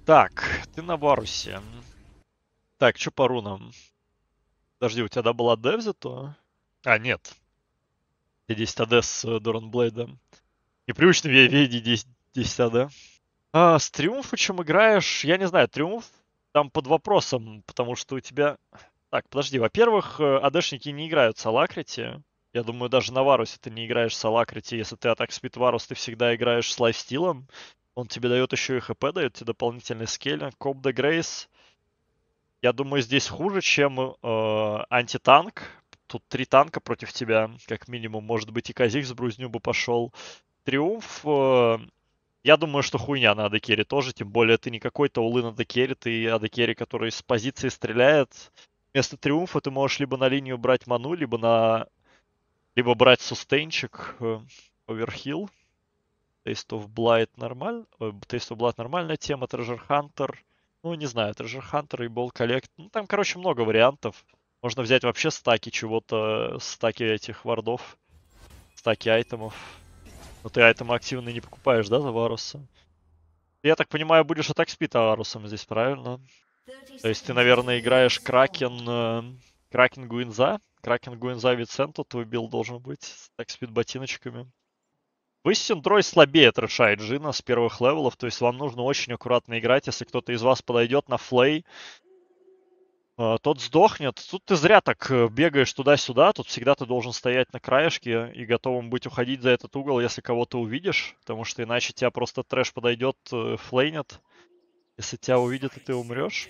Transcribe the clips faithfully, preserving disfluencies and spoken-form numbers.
Так, ты на Варусе. Так, что по рунам? Подожди, у тебя да была Девзи, то? А, нет. У тебя десять АД с Доранблейдом. Непривычно в виде десять, десять АД. А, с Триумфа чем играешь? Я не знаю, Триумф там под вопросом, потому что у тебя... Так, подожди, во-первых, э, АДшники не играют с Алакрити. Я думаю, даже на Варусе ты не играешь с Алакрити. Если ты атак спид Варус, ты всегда играешь с лайфстилом. Он тебе дает еще и ХП, дает тебе дополнительный скелли. Коп де Грейс. Я думаю, здесь хуже, чем э, антитанк. Тут три танка против тебя, как минимум. Может быть, и Казих с Брузню бы пошел. Триумф... Э, я думаю, что хуйня на адекере тоже, тем более ты не какой-то улы на адекере, ты адекере, который с позиции стреляет. Вместо Триумфа ты можешь либо на линию брать ману, либо на... либо брать сустейнчик, э, оверхилл. Taste of Blight нормально. Taste of Blood нормальная тема, Treasure Hunter. Ну, не знаю, Treasure Hunter и Ball Collect. Ну, там, короче, много вариантов. Можно взять вообще стаки чего-то, стаки этих вардов, стаки айтемов. Но ты айтемы активные не покупаешь, да, за Варуса? Я так понимаю, будешь атак спид Варусом здесь, правильно? То есть ты, наверное, играешь Кракен... Э, Кракен Гуинза? Кракен Гуинза Виценту, твой билд должен быть с атак спид ботиночками. Вы с Синдрой слабее трэша и Джина с первых левелов, то есть вам нужно очень аккуратно играть. Если кто-то из вас подойдет на флей, э, тот сдохнет. Тут ты зря так э, бегаешь туда-сюда, тут всегда ты должен стоять на краешке и готовым быть уходить за этот угол, если кого-то увидишь, потому что иначе тебя просто трэш подойдет, э, флейнет. Если тебя увидят, и ты умрешь.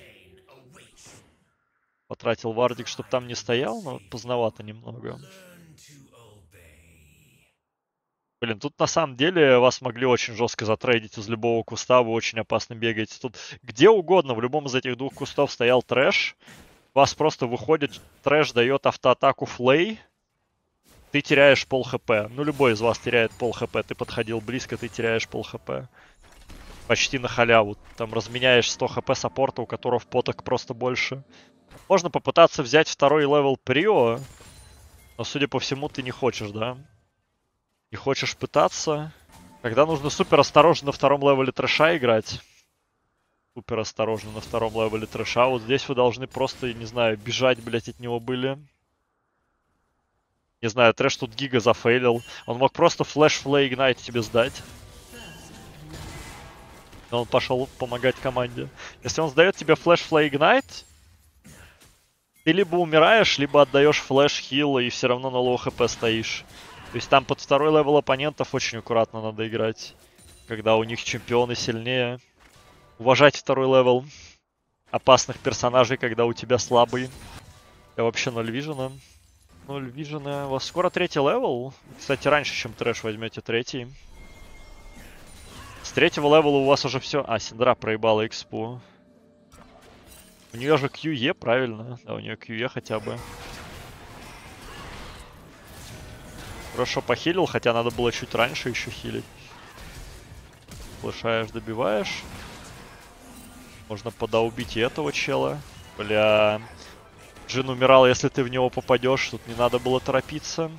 Потратил вардик, чтобы там не стоял, но поздновато немного. Блин, тут на самом деле вас могли очень жестко затрейдить из любого куста, вы очень опасно бегаете. Тут где угодно, в любом из этих двух кустов стоял трэш. Вас просто выходит, трэш дает автоатаку флей. Ты теряешь пол хп. Ну, любой из вас теряет пол хп. Ты подходил близко, ты теряешь пол хп. Почти на халяву. Там разменяешь сто хп саппорта, у которого поток просто больше. Можно попытаться взять второй левел Прио. Но, судя по всему, ты не хочешь, да? Не хочешь пытаться? Когда нужно супер осторожно на втором левеле трэша играть. Супер осторожно на втором левеле трэша. Вот здесь вы должны просто, не знаю, бежать, блять, от него были. Не знаю, трэш тут гига зафейлил. Он мог просто флэш флей игнайт тебе сдать. Но он пошел помогать команде. Если он сдает тебе флэш флей игнайт, ты либо умираешь, либо отдаешь флэш хил и все равно на лоу хп стоишь. То есть там под второй левел оппонентов очень аккуратно надо играть. Когда у них чемпионы сильнее. Уважать второй левел опасных персонажей, когда у тебя слабый. Я вообще ноль вижена. ноль вижена. У вас скоро третий левел. Кстати, раньше, чем трэш, возьмете третий. С третьего левела у вас уже все... А, Синдра проебала экспу. У нее же кью и, правильно? Да, у нее кью и хотя бы. Хорошо похилил, хотя надо было чуть раньше еще хилить. Флешаешь, добиваешь. Можно подаубить и этого чела. Бля. Джин умирал, если ты в него попадешь. Тут не надо было торопиться.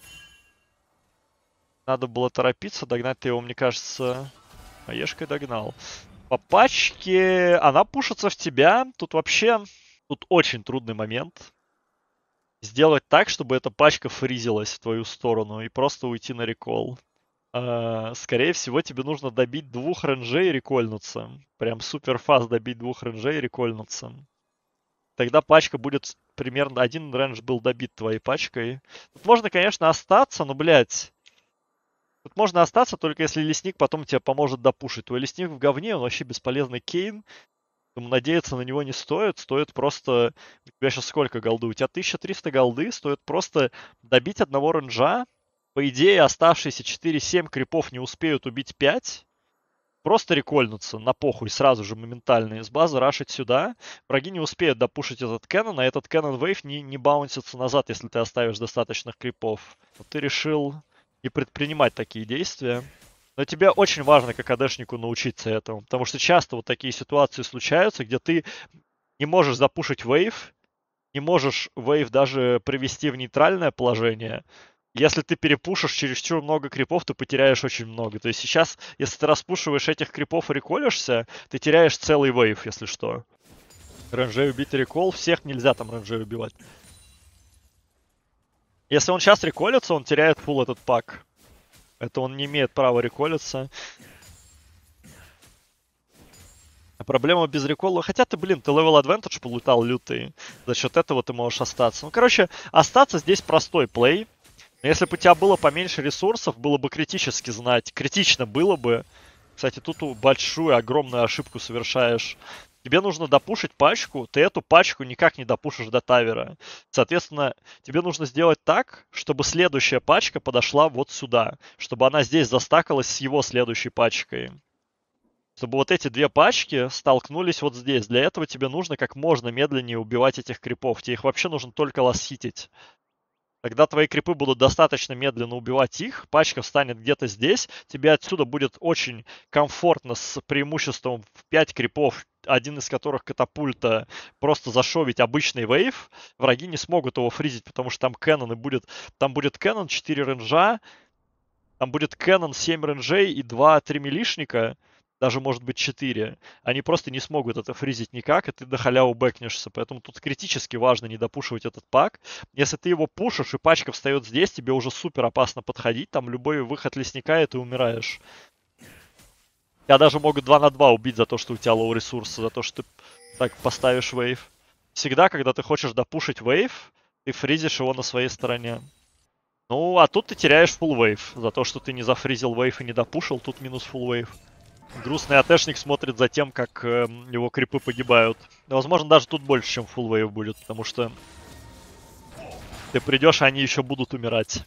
Надо было торопиться. Догнать ты его, мне кажется... Аешкой догнал. По пачке она пушится в тебя. Тут вообще... Тут очень трудный момент. Сделать так, чтобы эта пачка фризилась в твою сторону и просто уйти на рекол. Uh, скорее всего, тебе нужно добить двух ренджей и рекольнуться. Прям супер фаст добить двух ренджей и рекольнуться. Тогда пачка будет примерно... Один рендж был добит твоей пачкой. Тут можно, конечно, остаться, но, блядь... Тут можно остаться, только если лесник потом тебе поможет допушить. Твой лесник в говне, он вообще бесполезный кейн. Поэтому надеяться на него не стоит. Стоит просто... У тебя сейчас сколько голды? У тебя тысяча триста голды. Стоит просто добить одного ренджа. По идее, оставшиеся четыре-семь крипов не успеют убить пять. Просто рекольнуться на похуй сразу же моментально из базы рашить сюда. Враги не успеют допушить этот кэнон, а этот кэнон вейв не, не баунсится назад, если ты оставишь достаточных крипов. Но ты решил не предпринимать такие действия. Но тебе очень важно, как АДшнику, научиться этому. Потому что часто вот такие ситуации случаются, где ты не можешь запушить вейв, не можешь вейв даже привести в нейтральное положение. Если ты перепушишь чересчур много крипов, ты потеряешь очень много. То есть сейчас, если ты распушиваешь этих крипов и реколишься, ты теряешь целый вейв, если что. Ренджей убить рекол, всех нельзя там ренджей убивать. Если он сейчас реколится, он теряет фул этот пак. Это он не имеет права реколиться. А проблема без рекола... Хотя ты, блин, ты левел адвантаж полутал лютый. За счет этого ты можешь остаться. Ну, короче, остаться здесь простой плей. Но если бы у тебя было поменьше ресурсов, было бы критически знать. Критично было бы. Кстати, тут большую, огромную ошибку совершаешь. Тебе нужно допушить пачку, ты эту пачку никак не допушишь до тавера. Соответственно, тебе нужно сделать так, чтобы следующая пачка подошла вот сюда. Чтобы она здесь застакалась с его следующей пачкой. Чтобы вот эти две пачки столкнулись вот здесь. Для этого тебе нужно как можно медленнее убивать этих крипов. Тебе их вообще нужно только ласхитить. Тогда твои крипы будут достаточно медленно убивать их, пачка встанет где-то здесь, тебе отсюда будет очень комфортно с преимуществом в пять крипов, один из которых катапульта, просто зашовить обычный вейв. Враги не смогут его фризить, потому что там кэнон и будет... Там будет кэнон, четыре ренджа, там будет кэнон, семь ренджей и два-три милишника. Даже, может быть, четыре. Они просто не смогут это фризить никак, и ты до халяву бэкнешься. Поэтому тут критически важно не допушивать этот пак. Если ты его пушишь, и пачка встает здесь, тебе уже супер опасно подходить. Там любой выход лесника, и ты умираешь. Тебя даже могут два на два убить за то, что у тебя лоу ресурсы, за то, что ты так поставишь вейв. Всегда, когда ты хочешь допушить вейв, ты фризишь его на своей стороне. Ну, а тут ты теряешь фулл вейв. За то, что ты не зафризил вейв и не допушил, тут минус фулл вейв. Грустный АТшник смотрит за тем, как э, его крипы погибают. Возможно, даже тут больше, чем фулл вейв будет, потому что ты придешь, а они еще будут умирать.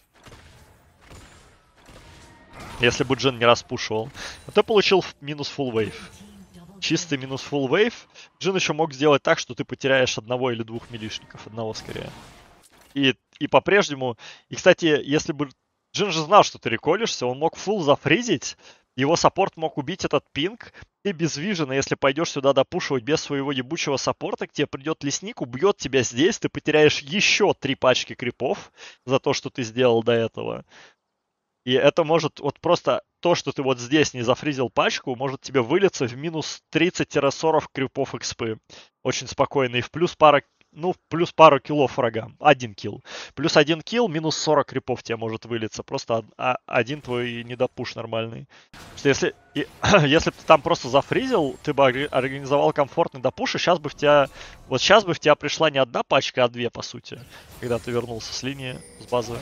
Если бы Джин не распушивал. А ты получил минус фулл вейв. Чистый минус фулл вейв. Джин еще мог сделать так, что ты потеряешь одного или двух милишников. Одного скорее. И, и по-прежнему... И, кстати, если бы... Джин же знал, что ты реколишься, он мог фулл зафризить. Его саппорт мог убить этот пинг. Ты без вижена, если пойдешь сюда допушивать без своего ебучего саппорта, к тебе придет лесник, убьет тебя здесь, ты потеряешь еще три пачки крипов за то, что ты сделал до этого. И это может, вот просто то, что ты вот здесь не зафризил пачку, может тебе вылиться в минус тридцать-сорок крипов экспы. Очень спокойно. И в плюс пара, ну, плюс пару киллов врагам. Один килл. Плюс один килл, минус сорок крипов тебе может вылиться. Просто один твой недопуш нормальный. Что если, и, если бы ты там просто зафризил, ты бы организовал комфортный допуш, и сейчас бы в тебя, вот сейчас бы в тебя пришла не одна пачка, а две, по сути. Когда ты вернулся с линии, с базы.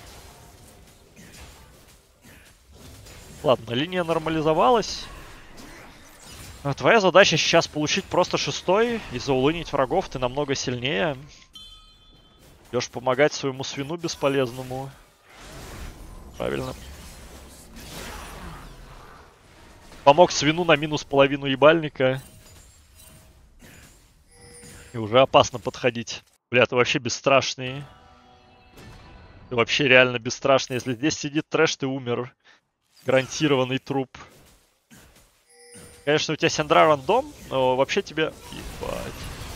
Ладно, линия нормализовалась. Твоя задача сейчас получить просто шестой и заулынить врагов. Ты намного сильнее. Идешь помогать своему свину бесполезному. Правильно. Помог свину на минус половину ебальника. И уже опасно подходить. Бля, ты вообще бесстрашный. Ты вообще реально бесстрашный. Если здесь сидит трэш, ты умер. Гарантированный труп. Конечно, у тебя Синдра рандом, но вообще тебе... Ебать.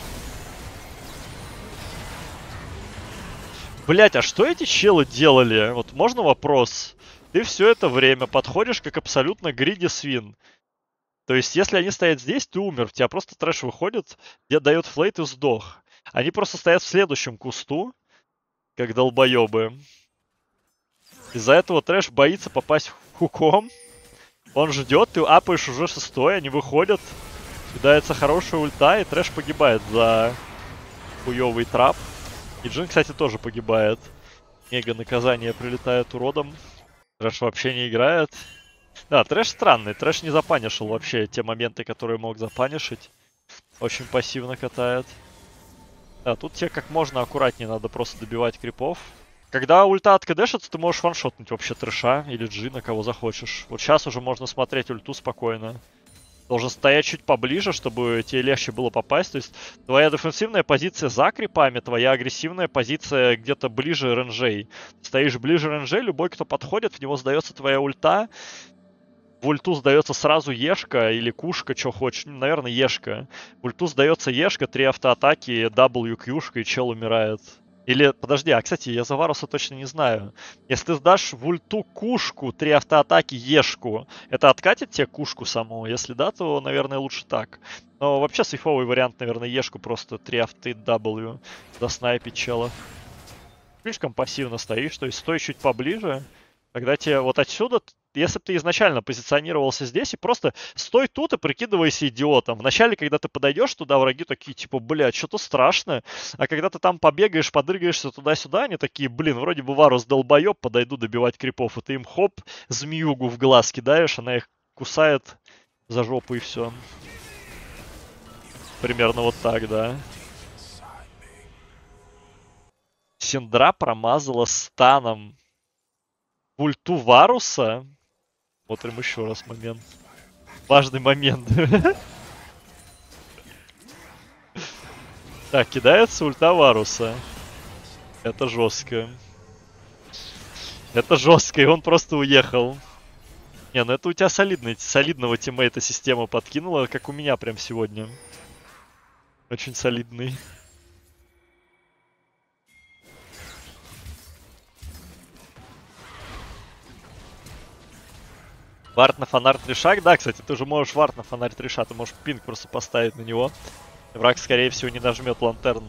Блять, а что эти челы делали? Вот можно вопрос? Ты все это время подходишь как абсолютно гриди свин. То есть, если они стоят здесь, ты умер. В тебя просто трэш выходит, где дает флейт и сдох. Они просто стоят в следующем кусту, как долбоебы. Из-за этого трэш боится попасть хуком. Он ждет, ты апаешь уже шестой, они выходят. Кидается хорошая ульта, и трэш погибает за хуёвый трап. И Джин, кстати, тоже погибает. Мега наказание прилетает уродом. Трэш вообще не играет. Да, трэш странный. Трэш не запанишил вообще те моменты, которые мог запанишить. Очень пассивно катает. Да, тут тебе как можно аккуратнее надо просто добивать крипов. Когда ульта откадешится, ты можешь ваншотнуть вообще трэша или Джина, кого захочешь. Вот сейчас уже можно смотреть ульту спокойно. Должен стоять чуть поближе, чтобы тебе легче было попасть. То есть твоя дефенсивная позиция за крипами, твоя агрессивная позиция где-то ближе ренджей. Стоишь ближе ренджей, любой, кто подходит, в него сдается твоя ульта. В ульту сдается сразу ешка или кушка, что хочешь. Наверное, ешка. В ульту сдается ешка, три автоатаки, W, Q-шка, и чел умирает. Или, подожди, а, кстати, я за Варуса точно не знаю. Если ты сдашь в ульту кушку, три автоатаки, ешку, это откатит тебе кушку саму? Если да, то, наверное, лучше так. Но вообще сейфовый вариант, наверное, ешку просто три авты W заснайпить чела. Слишком пассивно стоишь, то есть стой чуть поближе, тогда тебе вот отсюда, если бы ты изначально позиционировался здесь и просто стой тут и прикидывайся идиотом. Вначале, когда ты подойдешь туда, враги такие, типа, блядь, что-то страшное. А когда ты там побегаешь, подрыгаешься туда-сюда, они такие, блин, вроде бы Варус долбоеб, подойду добивать крипов. И ты им хоп, змеюгу в глаз кидаешь, она их кусает за жопу и все. Примерно вот так, да. Синдра промазала станом в ульту Варуса. Смотрим еще раз момент. Важный момент. Так, кидается ульта Варуса. Это жестко. Это жестко, и он просто уехал. Не, ну это у тебя солидный, солидного тиммейта система подкинула, как у меня прям сегодня. Очень солидный. Вард на фонарь три шаг. Да, кстати, ты уже можешь вард на фонарь три шага. Ты можешь пинг просто поставить на него. Враг, скорее всего, не нажмет лантерн.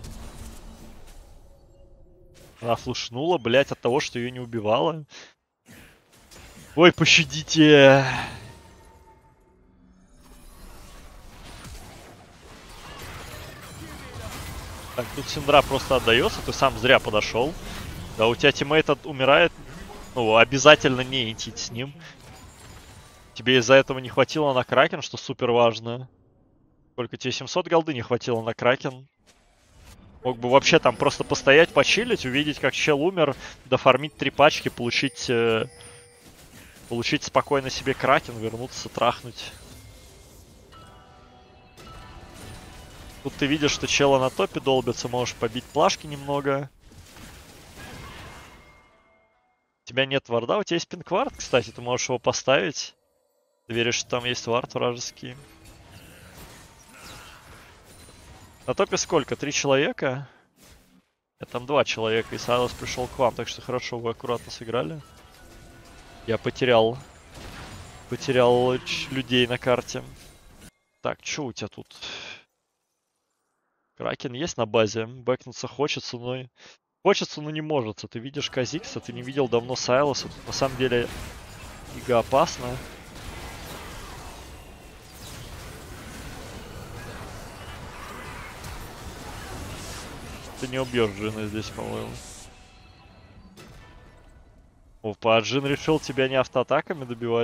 Она флушнула, блять, от того, что ее не убивала. Ой, пощадите. Так, тут Синдра просто отдается. Ты сам зря подошел. Да, у тебя тиммейт умирает. Ну, обязательно не интить с ним. Тебе из-за этого не хватило на Кракен, что супер важно. Сколько тебе? семьсот голды не хватило на Кракен. Мог бы вообще там просто постоять, почилить, увидеть, как чел умер, дофармить три пачки, получить... Э, получить спокойно себе Кракен, вернуться, трахнуть. Тут ты видишь, что чела на топе долбится, можешь побить плашки немного. У тебя нет варда, у тебя есть пинквард, кстати, ты можешь его поставить. Ты веришь, что там есть вард вражеский. На топе сколько? Три человека? Нет, там два человека, и Сайлос пришел к вам, так что хорошо, вы аккуратно сыграли. Я потерял... Потерял людей на карте. Так, что у тебя тут? Кракен есть на базе? Бэкнуться хочется, но... Хочется, но не может. Ты видишь Казикса, ты не видел давно Сайлоса. Тут на самом деле ига опасна. Ты не убьешь Джина здесь, по-моему. Опа, а Джин решил тебя не автоатаками добивать?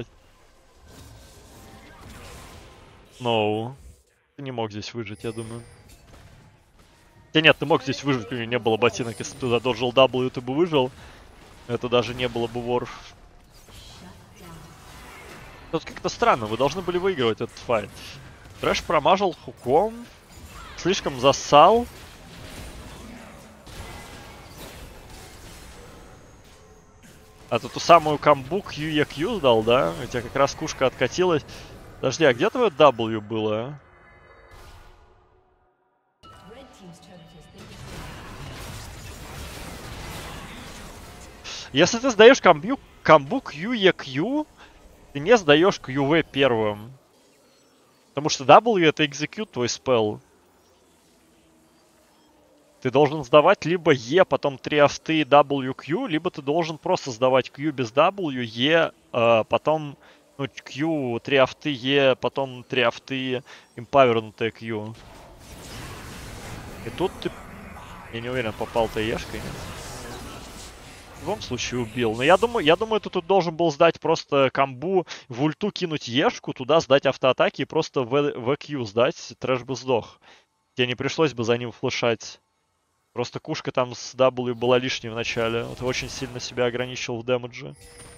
Ноу. No. Ты не мог здесь выжить, я думаю. Хотя нет, ты мог здесь выжить, у него не было ботинок. Если бы ты задолжил W, ты бы выжил. Это даже не было бы вор. Тут как-то странно, вы должны были выигрывать этот файт. Трэш промажил хуком. Слишком зассал. А ты ту самую камбу Q E Q сдал, да? У тебя как раз кушка откатилась. Подожди, а где твое W было? Если ты сдаешь камбу, камбу Q E Q, ты не сдаешь Q V первым. Потому что W это execute твой спелл. Ты должен сдавать либо E, потом три авты W, Q, либо ты должен просто сдавать Q без W, E, э, потом ну, Q, три авты E, потом три авты импавернутые Q. И тут ты... Я не уверен, попал ты Ешкой, нет? В любом случае убил. Но я думаю, я думаю, ты тут должен был сдать просто камбу, в ульту кинуть Ешку, туда сдать автоатаки и просто в, в Q сдать. Трэш бы сдох. Тебе не пришлось бы за ним флешать. Просто кушка там с W была лишней в начале. Ты очень сильно себя ограничил в дэмэдже.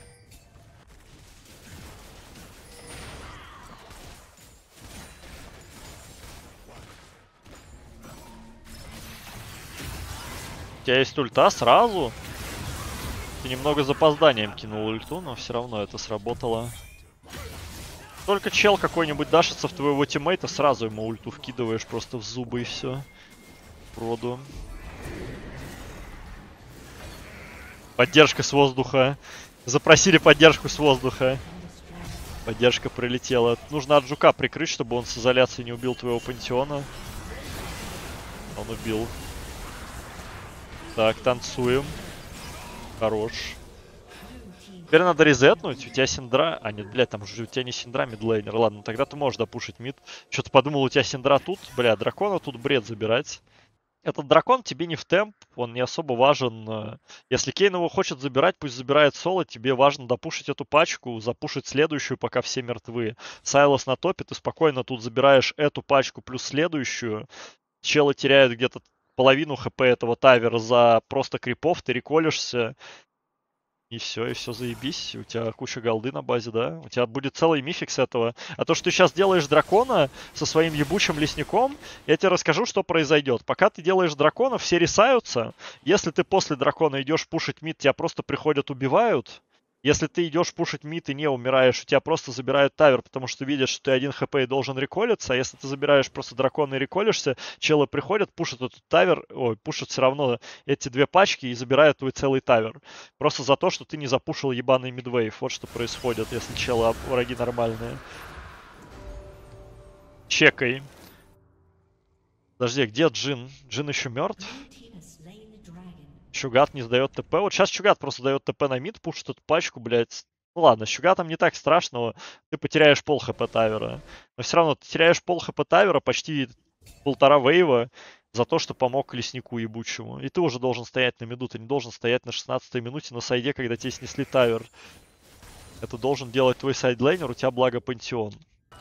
У тебя есть ульта сразу? Ты немного с запозданием кинул ульту, но все равно это сработало. Только чел какой-нибудь дашится в твоего тиммейта, сразу ему ульту вкидываешь просто в зубы и все. Роду. Поддержка с воздуха. Запросили поддержку с воздуха. Поддержка прилетела. Нужно от жука прикрыть, чтобы он с изоляции не убил твоего пантеона. Он убил. Так, танцуем. Хорош. Теперь надо резетнуть. У тебя синдра... А, нет, блядь, там же у тебя не синдра, мидлейнер. Ладно, тогда ты можешь допушить мид. Что-то подумал, у тебя синдра тут. Бля, дракона тут бред забирать. Этот дракон тебе не в темп, он не особо важен. Если Кейн его хочет забирать, пусть забирает соло. Тебе важно допушить эту пачку, запушить следующую, пока все мертвы. Сайлос на топе, ты спокойно тут забираешь эту пачку плюс следующую. Челы теряют где-то половину хп этого тавера за просто крипов, ты реколишься. И все, и все, заебись. У тебя куча голды на базе, да? У тебя будет целый мифик с этого. А то, что ты сейчас делаешь дракона со своим ебучим лесником, я тебе расскажу, что произойдет. Пока ты делаешь дракона, все рисаются. Если ты после дракона идешь пушить мид, тебя просто приходят, убивают. Если ты идешь пушить мид и не умираешь, у тебя просто забирают тавер, потому что видят, что ты один хп и должен реколиться. А если ты забираешь просто дракона и реколишься, челы приходят, пушат этот тавер, ой, пушат все равно эти две пачки и забирают твой целый тавер. Просто за то, что ты не запушил ебаный мидвейв. Вот что происходит, если челы враги нормальные. Чекай. Подожди, где Джин? Джин еще мертв? Чугат не сдает ТП. Вот сейчас Чугат просто дает ТП на мид, пушит эту пачку, блядь. Ну ладно, с Чугатом не так страшно, ты потеряешь пол хп тавера. Но все равно ты теряешь пол хп тавера, почти полтора вейва, за то, что помог леснику ебучему. И ты уже должен стоять на миду, ты не должен стоять на шестнадцатой минуте на сайде, когда тебе снесли тавер. Это должен делать твой сайдлейнер, у тебя благо пантеон.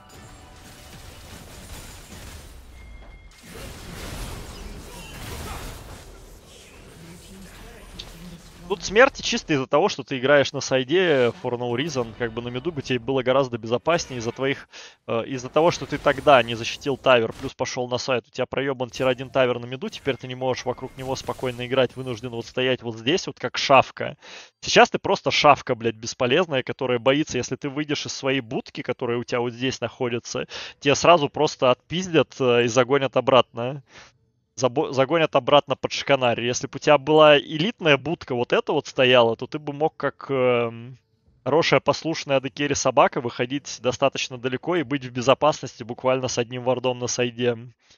Тут смерти чисто из-за того, что ты играешь на сайде for no reason, как бы на миду бы тебе было гораздо безопаснее из-за твоих... Э, из-за того, что ты тогда не защитил тавер, плюс пошел на сайт, у тебя проебан тир один тавер на миду, теперь ты не можешь вокруг него спокойно играть, вынужден вот стоять вот здесь, вот как шавка. Сейчас ты просто шавка, блядь, бесполезная, которая боится, если ты выйдешь из своей будки, которая у тебя вот здесь находится, тебя сразу просто отпиздят э, и загонят обратно. Загонят обратно под шканари. Если бы у тебя была элитная будка вот эта вот стояла, то ты бы мог как э, хорошая послушная адекери собака выходить достаточно далеко и быть в безопасности буквально с одним вардом на сайде.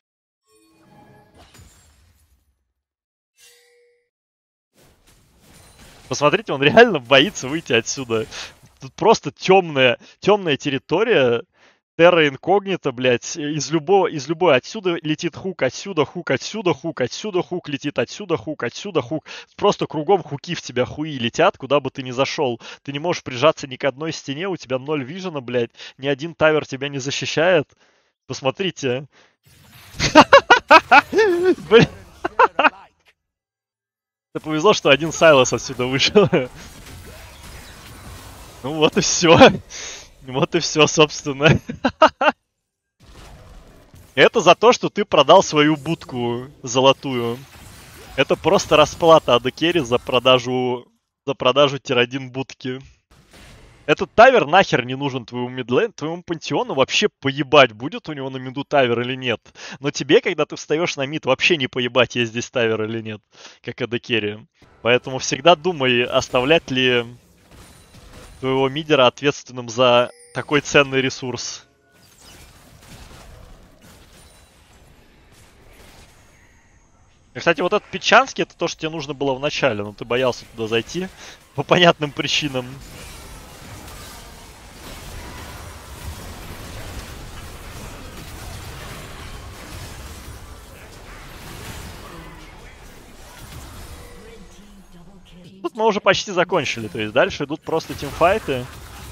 Посмотрите, он реально боится выйти отсюда. Тут просто темная, темная территория. Терра инкогнита, блядь, из любого, из любой, отсюда летит хук, отсюда хук, отсюда хук, отсюда хук летит, отсюда хук, отсюда хук. Просто кругом хуки в тебя хуи летят, куда бы ты ни зашел. Ты не можешь прижаться ни к одной стене, у тебя ноль вижена, блядь, ни один тавер тебя не защищает. Посмотрите. Это повезло, что один Сайлос отсюда вышел. Ну вот и все. Вот и все, собственно. Это за то, что ты продал свою будку золотую. Это просто расплата адекери за продажу за продажу тир один будки. Этот тавер нахер не нужен твоему мидлейн, твоему пантеону вообще поебать, будет у него на миду тавер или нет. Но тебе, когда ты встаешь на мид, вообще не поебать, есть здесь тавер или нет, как адекери. Поэтому всегда думай, оставлять ли твоего мидера ответственным за такой ценный ресурс. И, кстати, вот этот Печанский, это то, что тебе нужно было в начале, но ты боялся туда зайти по понятным причинам. Тут мы уже почти закончили, то есть дальше идут просто тимфайты.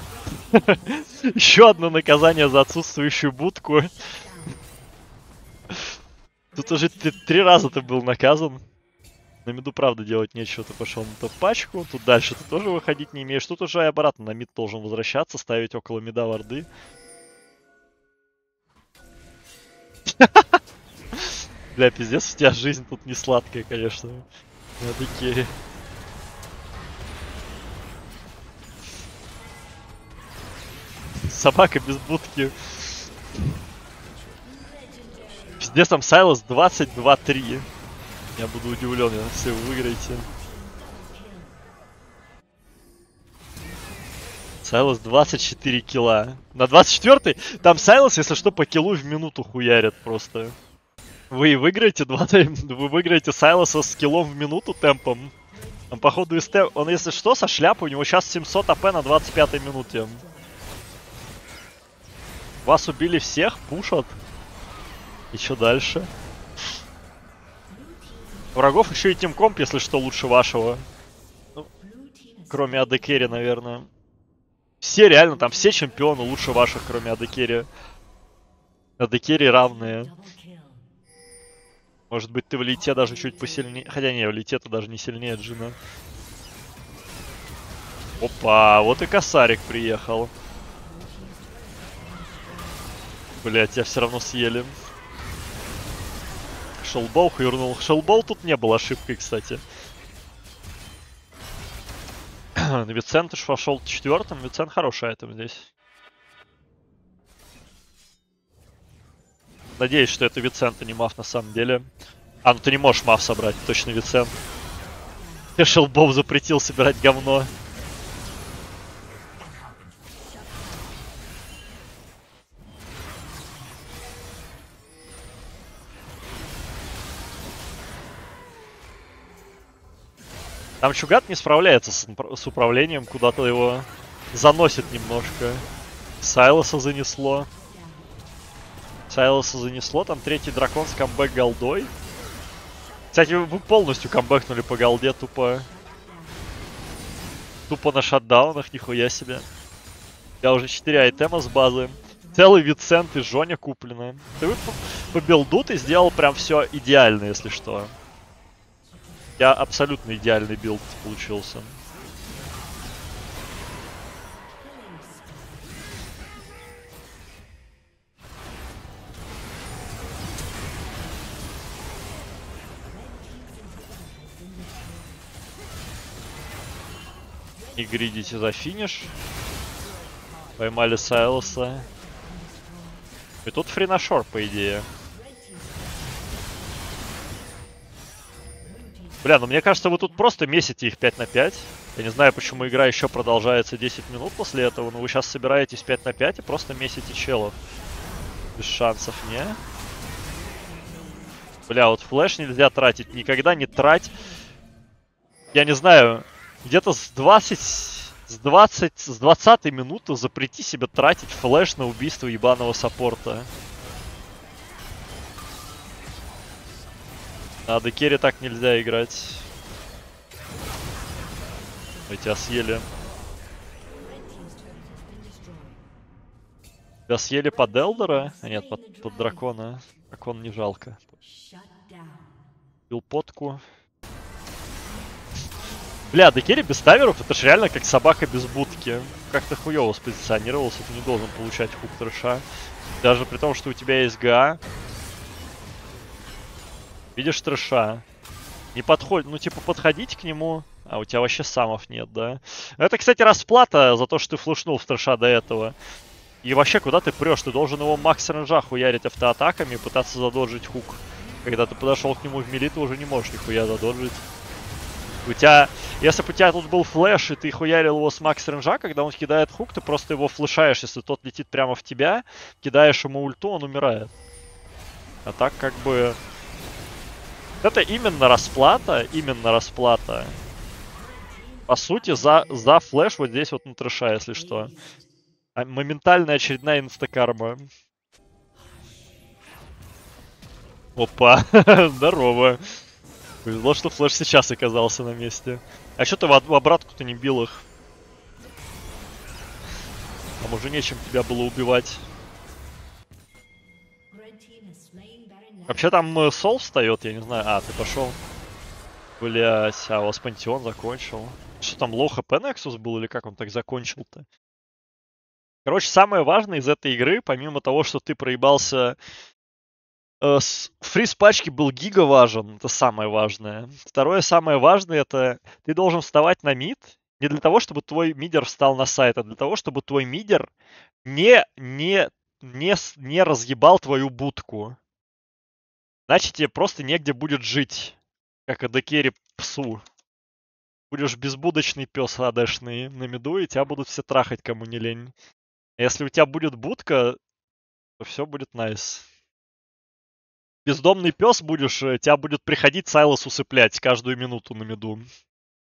Еще одно наказание за отсутствующую будку. Тут уже три раза ты был наказан. На миду, правда, делать нечего. Ты пошел на топ-пачку. Тут дальше ты тоже выходить не имеешь. Тут уже и обратно на мид должен возвращаться, ставить около мида варды. Бля, пиздец, у тебя жизнь тут не сладкая, конечно. На декере. Собака без будки. Пиздец, там Сайлос двадцать два три. Я буду удивлен, если вы выиграете. Сайлос двадцать четыре килла. На двадцать четвёртый там Сайлос, если что, по киллу в минуту хуярит просто. Вы выиграете двадцать... Вы выиграете Сайлоса с киллом в минуту темпом. Он, походу, из темп... Он, если что, со шляпы, у него сейчас семьсот АП на двадцать пятой минуте. Вас убили всех, пушат. И что дальше? Врагов еще и тимкомп, если что, лучше вашего. Ну, кроме эй ди Carry, наверное. Все реально, там все чемпионы лучше ваших, кроме эй ди Carry. эй ди Carry равные. Может быть, ты в лите даже чуть посильнее. Хотя не, в лите ты даже не сильнее Джина. Опа, вот и косарик приехал. Блять, тебя все равно съели. Шелбол хюрнул. Шелбол тут не был ошибкой, кстати. Вицент уж вошел четвертым. Вицент хороший айтем здесь. Надеюсь, что это Вицент, а не маф на самом деле. А, ну ты не можешь маф собрать, точно Вицент. Шелбол запретил собирать говно. Там Чугат не справляется с, с управлением, куда-то его заносит немножко. Сайлоса занесло. Сайлоса занесло, там третий дракон с камбэк голдой. Кстати, вы полностью камбэкнули по голде, тупо... Тупо на шатдаунах, нихуя себе. Я уже четыре айтема с базы. Целый Вицент и Жоня куплены. Ты по, по билду ты сделал прям все идеально, если что. Я абсолютно идеальный билд получился. Не гридите за финиш. Поймали Сайлоса. И тут фринашор, по идее. Бля, ну мне кажется, вы тут просто месите их пять на пять. Я не знаю, почему игра еще продолжается десять минут после этого, но вы сейчас собираетесь пять на пять и просто месите челов. Без шансов, не? Бля, вот флэш нельзя тратить. Никогда не трать. Я не знаю, где-то с двадцати... С двадцати... С двадцатой минуты запрети себе тратить флэш на убийство ебаного саппорта. На эй ди Carry так нельзя играть. Мы тебя съели. Тебя съели под Элдера? А нет, под, под дракона. Дракон не жалко. Бил потку. Бля, эй ди Carry без таверов, это ж реально как собака без будки. Как-то хуёво спозиционировался, ты не должен получать хук трэша. Даже при том, что у тебя есть ГА. Видишь трэша. Не подходит, ну типа подходить к нему. А у тебя вообще самов нет, да? Это, кстати, расплата за то, что ты флешнул в трэша до этого. И вообще, куда ты прешь? Ты должен его макс ренжа хуярить автоатаками и пытаться задоджить хук. Когда ты подошел к нему в мили, ты уже не можешь нихуя задоджить. У тебя, если бы у тебя тут был флеш, и ты хуярил его с макс ренжа, когда он кидает хук, ты просто его флешаешь, если тот летит прямо в тебя, кидаешь ему ульту, он умирает. А так как бы... Это именно расплата, именно расплата. По сути, за, за флеш вот здесь вот на трэша, если что. А моментальная очередная инстакарма. Опа, здорово. Повезло, что флеш сейчас оказался на месте. А что ты в, в обратку-то не бил их? Там уже нечем тебя было убивать. Вообще там э, Сол встает, я не знаю. А, ты пошел. Блять, а у вас Пантеон закончил. Что там, лоу хп Nexus был или как он так закончил-то? Короче, самое важное из этой игры, помимо того, что ты проебался... Э, с... Фриз пачки был гига важен, это самое важное. Второе самое важное, это ты должен вставать на мид не для того, чтобы твой мидер встал на сайт, а для того, чтобы твой мидер не, не, не, не разъебал твою будку. Значит, тебе просто негде будет жить, как эй ди Carry псу. Будешь безбудочный пес АДшный на миду, и тебя будут все трахать, кому не лень. А если у тебя будет будка, то все будет найс. Бездомный пес будешь, э, тебя будет приходить Сайлос усыплять каждую минуту на миду.